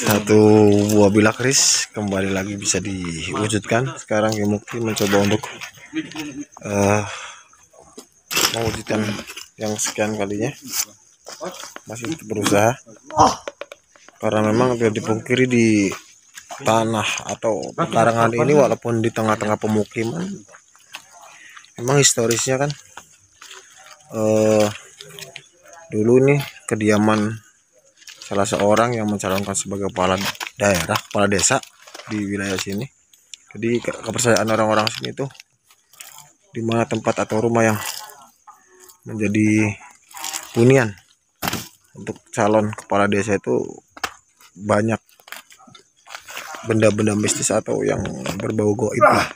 Satu buah bilakris kembali lagi bisa diwujudkan. Sekarang Mukti mencoba untuk mewujudkan yang sekian kalinya. Masih berusaha karena memang tidak dipungkiri di tanah atau pekarangan ini, walaupun di tengah-tengah pemukiman, memang historisnya kan dulu ini kediaman salah seorang yang mencalonkan sebagai kepala daerah, kepala desa di wilayah sini. Jadi kepercayaan orang-orang sini itu, di mana tempat atau rumah yang menjadi hunian untuk calon kepala desa itu banyak benda-benda mistis atau yang berbau goib lah.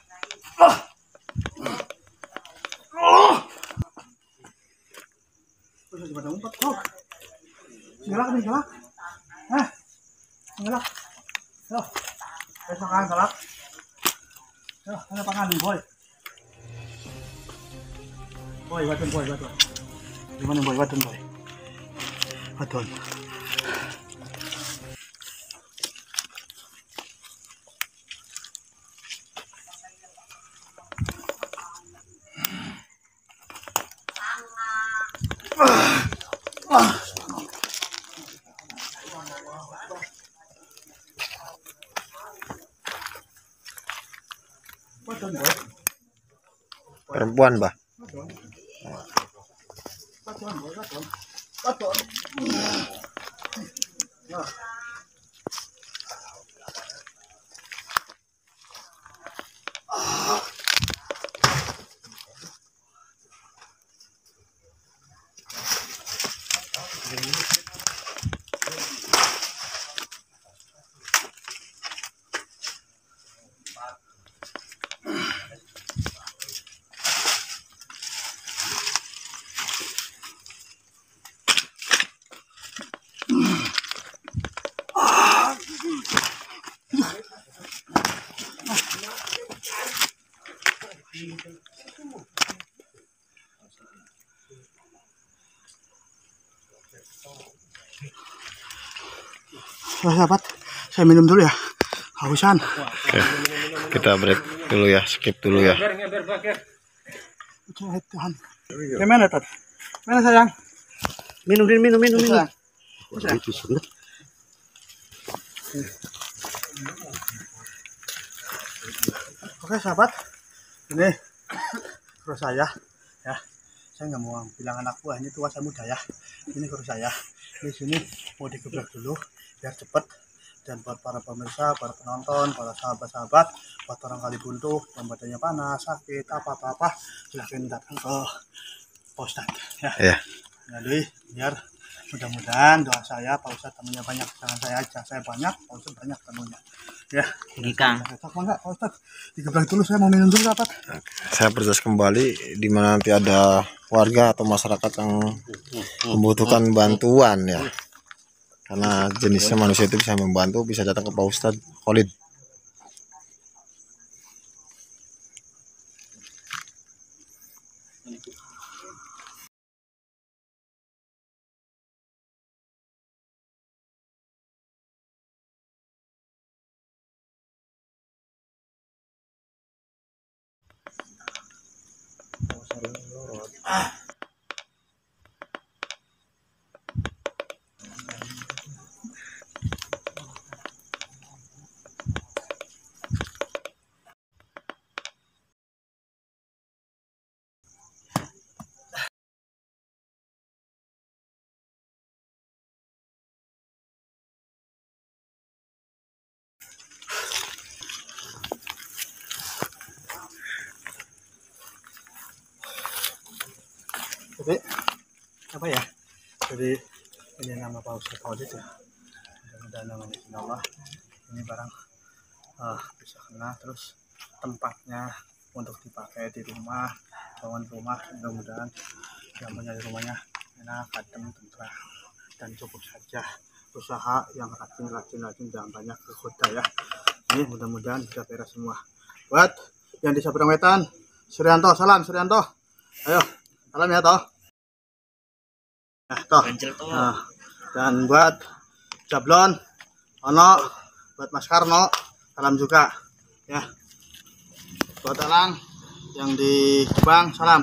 Galak. Galak. Yo. Besokan galak. Yo, ana pangan boy. Boy, watun boy, watun. Di mana boy, watun boy. Watun. Perempuan, Bah. Sahabat, saya minum dulu ya. Hausan. Oke, kita break dulu ya, skip dulu ya. Gimana, Tat? Mana sayang? Minum. Oke sahabat, ini kru saya ya. Saya nggak mau bilang anak buah, ini tua saya muda ya. Ini kru saya. Di sini mau digebrak dulu biar cepet, dan buat para pemirsa, para penonton, para sahabat-sahabat, buat orang kali buntu yang badannya panas, sakit, apa-apa, silahkan datang ke Pak Ustadz ya. Ya. Jadi biar mudah-mudahan doa saya, Pak Ustadz temennya banyak, jangan saya aja, saya banyak, Pak Ustadz banyak temennya ya. Ini Kang, Pak Ustadz digebrak dulu, saya mau minum dulu Pak. Saya berjas kembali di mana nanti ada warga atau masyarakat yang membutuhkan bantuan ya. Karena jenisnya manusia itu bisa membantu, bisa datang ke Pak Ustadz Khalid. Jadi apa ya? Jadi ini nama Pak Ustadz Khalid ya. Mudah-mudahan namanya Allah ini barang bisa kena, terus tempatnya untuk dipakai di rumah, bangun rumah, mudah-mudahan yang punya di rumahnya enak, adem, tentram, dan cukup saja. Usaha yang rajin jangan banyak kegoda ya. Ini mudah-mudahan bisa beres semua. Buat yang di seberang wetan, Suryanto, salam Suryanto. Ayo, salam ya toh. Nah, toh. Nah, dan buat Jablon Ono buat Mas Karno, salam juga ya. Buat Elang yang di Jepang, salam.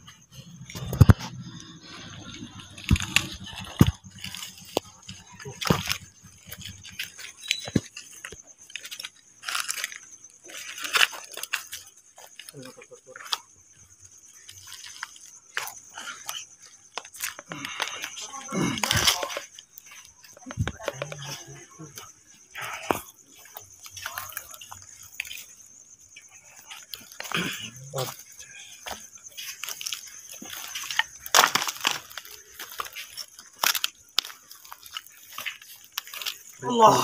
Allah.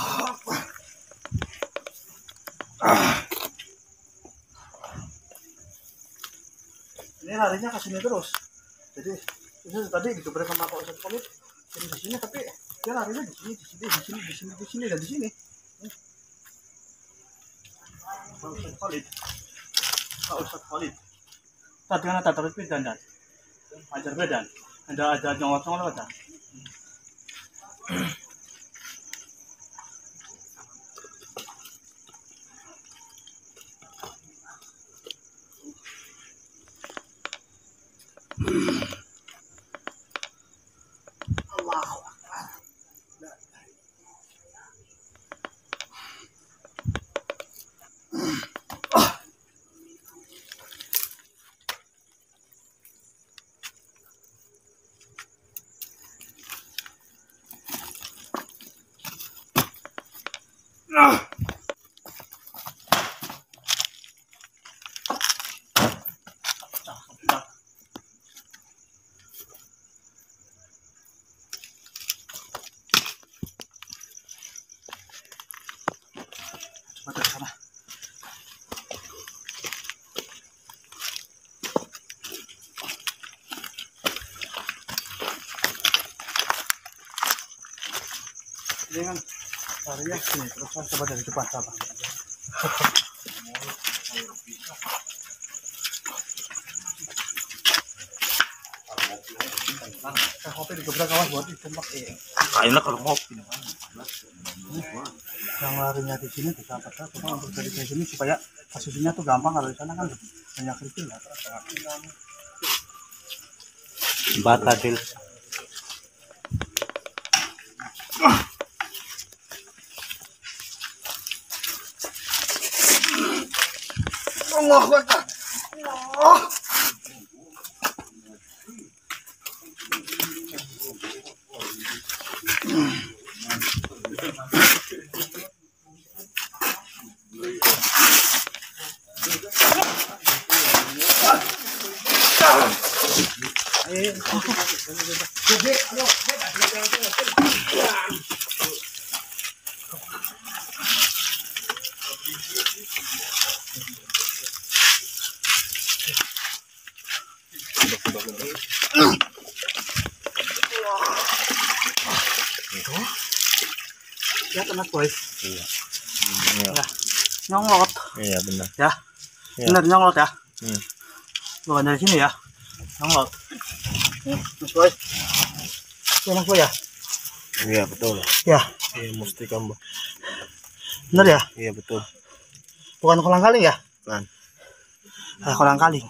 Ini larinya ke sini terus. Jadi ini tadi digebrak sama Pak Ustadz Khalid di sini, tapi dia larinya di sini, dan di sini. Pak Ustadz Khalid. Tadi kan ada terus bedan dan ajar bedan. Ada nyolot ada. Allahu Akbar. Coba dari sana. Ini kan larinya sini, terus coba dari depan sama. Kopi digebrak awas buat ditembak. Kayaknya kalau ngopi Yang larinya di sini bisa apa cuma untuk dari sini supaya kasusnya tuh gampang. Kalau di sana kan banyak kerikil ya. Batadil. Allah Akbar. Allah. Ya kena boy. Iya. Ya. Nyolot. Iya benar. Ya. Ya. Benar nyolot ya. Bukan dari sini ya. Nyolot. Mas boy. Ya mas boy ya. Iya betul. Ya. Iya mesti kamu. Benar ya. Iya betul. Bukan kolang kaling ya. Bukan. Kolang kaling.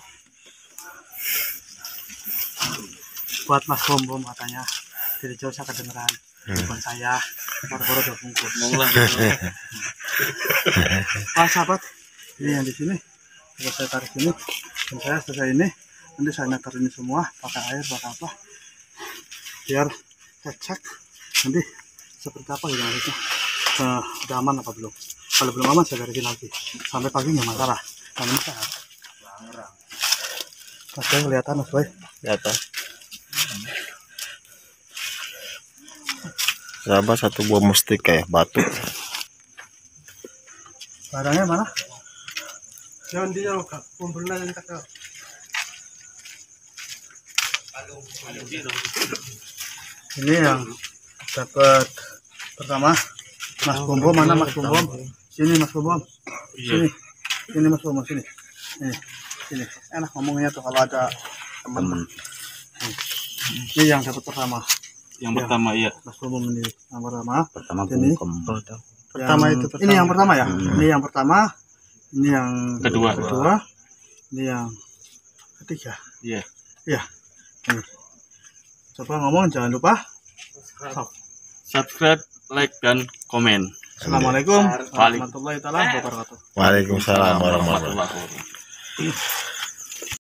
Buat Mas Bom katanya. Dari jauh saya kedengeran. Bukan saya. Baru-baru udah bungkus. Sahabat, ini yang di sini. Kalau saya tarik ini, dan saya selesai ini, nanti saya netar ini semua pakai air, pakai apa, biar saya cek nanti seperti apa gitu maksudnya. Udah aman apa belum? Kalau belum aman saya garisin lagi. Sampai pagi nggak masalah. Yang ini sehat. Oke, kelihatan mas boy. Kelihatan. Sahabat satu buah mustika ya, batu. Barangnya mana? Jangan dia pembeli yang tak tahu. Ini yang dapat pertama Mas Bom. Mana Mas Bom? Sini Mas Bom. Sini Mas Bom, sini. Sini. Enak ngomongnya tuh kalau ada teman. Ini yang dapat pertama. Yang pertama iya. Mas Bom ini yang pertama. Pertama Sini. bungkem. Pertama itu pertama. Ini yang pertama ya. Ini yang pertama. Ini yang Kedua. Ini yang ketiga. Iya. Iya. Ini. Coba ngomong, jangan lupa Subscribe, like, dan komen. Assalamualaikum warahmatullahi wabarakatuh. Waalaikumsalam warahmatullahi wabarakatuh. Warahmatullahi wabarakatuh.